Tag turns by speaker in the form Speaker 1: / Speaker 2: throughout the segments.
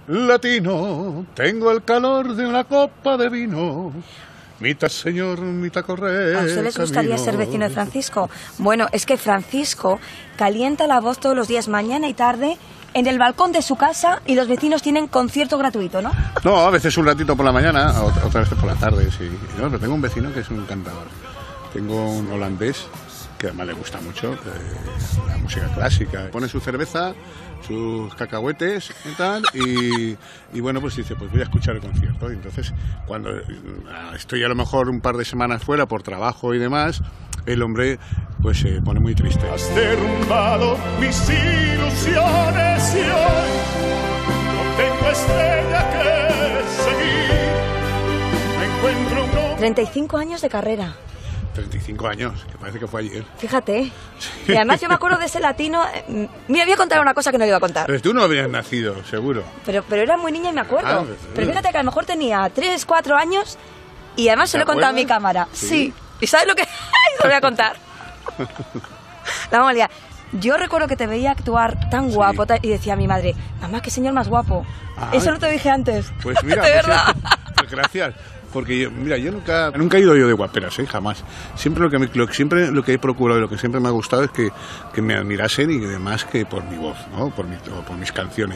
Speaker 1: latino, tengo el calor de una copa de vino. Mitad señor, mitad correr.
Speaker 2: ¿A usted les gustaría ser vecino de Francisco? Bueno, es que Francisco calienta la voz todos los días, mañana y tarde, en el balcón de su casa, y los vecinos tienen concierto gratuito, ¿no?
Speaker 1: No, a veces un ratito por la mañana, otra vez por la tarde, sí. No, pero tengo un vecino que es un cantador. Tengo un holandés que además le gusta mucho la música clásica. Pone su cerveza, sus cacahuetes y tal, y bueno, pues dice, pues voy a escuchar el concierto. Y entonces, cuando estoy a lo mejor un par de semanas fuera por trabajo y demás, el hombre pues se pone muy triste.
Speaker 3: Has derrumbado mis ilusiones y hoy no tengo estrella que seguir. Me encuentro un...
Speaker 2: 35 años de carrera.
Speaker 1: 35 años, que parece que fue ayer.
Speaker 2: Fíjate. Sí. Y además yo me acuerdo de ese latino. Mira, voy a contar una cosa que no le iba a contar.
Speaker 1: Pero tú no habrías nacido, seguro.
Speaker 2: Pero era muy niña y me acuerdo. Pero fíjate que a lo mejor tenía 3, 4 años y además se lo he contado a mi cámara. Sí. ¿Y sabes lo que...? Se lo voy a contar. La vamos a liar. Yo recuerdo que te veía actuar tan guapo y decía a mi madre, mamá, qué señor más guapo. Eso no te dije antes.
Speaker 1: Pues mira,
Speaker 2: de verdad.
Speaker 1: Pues gracias. Porque yo nunca he ido yo de guaperas, jamás. Siempre lo que he procurado y lo que siempre me ha gustado es que me admirasen, y además que por mi voz, ¿no? Por mis canciones.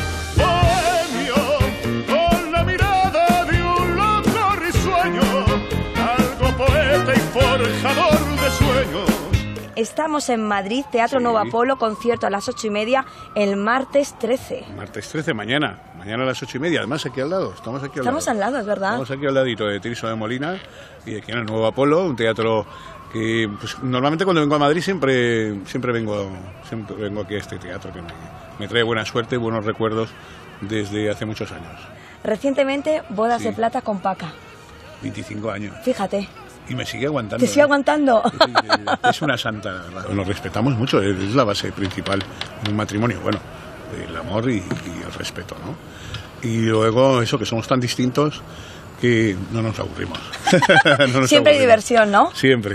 Speaker 3: Bohemio, con la mirada de un loco risueño, algo poeta y forjador de sueños.
Speaker 2: Estamos en Madrid, Teatro Nuevo Apolo, concierto a las 8:30, el martes 13.
Speaker 1: Martes 13, mañana a las 8:30, además aquí al lado, estamos
Speaker 2: al lado, es verdad.
Speaker 1: Estamos aquí al ladito de Tirso de Molina, y aquí en el Nuevo Apolo, un teatro que pues, normalmente cuando vengo a Madrid siempre vengo aquí a este teatro, que me trae buena suerte, buenos recuerdos desde hace muchos años.
Speaker 2: Recientemente, bodas de plata con Paca.
Speaker 1: 25 años.
Speaker 2: Fíjate.
Speaker 1: Y me sigue aguantando.
Speaker 2: ¿Te sigue aguantando?
Speaker 1: Es una santa, la verdad. Nos respetamos mucho, es la base principal de un matrimonio. Bueno, el amor y el respeto, ¿no? Y luego eso, que somos tan distintos que no nos aburrimos.
Speaker 2: Siempre hay diversión, ¿no?
Speaker 1: Siempre.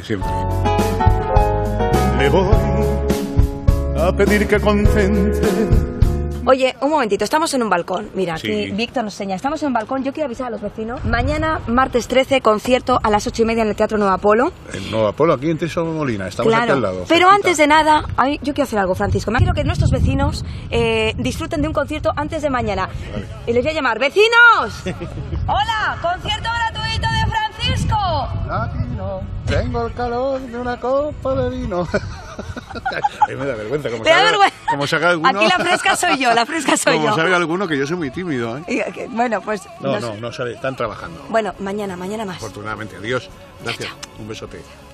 Speaker 3: Le voy a pedir que contente.
Speaker 2: Oye, un momentito, estamos en un balcón. Mira,
Speaker 1: sí.
Speaker 2: Aquí Víctor nos enseña. Estamos en un balcón, yo quiero avisar a los vecinos. Mañana, martes 13, concierto a las 8:30 en el Teatro Nuevo Apolo.
Speaker 1: El Nuevo Apolo, aquí en Tirso de Molina, estamos aquí al lado.
Speaker 2: Pero antes de nada, yo quiero hacer algo, Francisco. Quiero que nuestros vecinos disfruten de un concierto antes de mañana. Vale. Y les voy a llamar, ¡vecinos! ¡Hola! ¡Concierto gratuito de Francisco!
Speaker 1: Latino, tengo el calor de una copa de vino. Me da vergüenza. Como saca alguno.
Speaker 2: Aquí la fresca soy yo.
Speaker 1: Como sabe alguno, que yo soy muy tímido, ¿eh?
Speaker 2: Bueno, pues...
Speaker 1: No sabe, están trabajando.
Speaker 2: Bueno, mañana más.
Speaker 1: Afortunadamente. Adiós. Gracias.
Speaker 2: Chao.
Speaker 1: Un besote.